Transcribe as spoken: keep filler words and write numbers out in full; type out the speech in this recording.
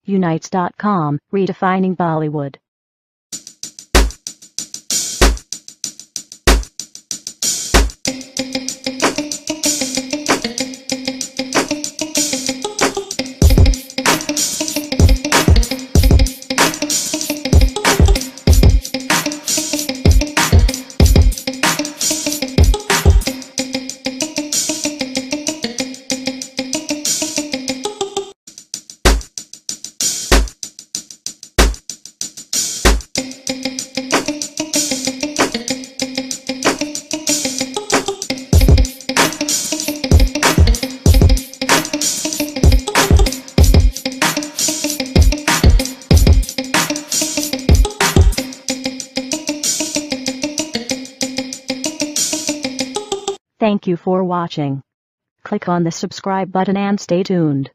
Unites dot com, redefining Bollywood. Thank you for watching. Click on the subscribe button and stay tuned.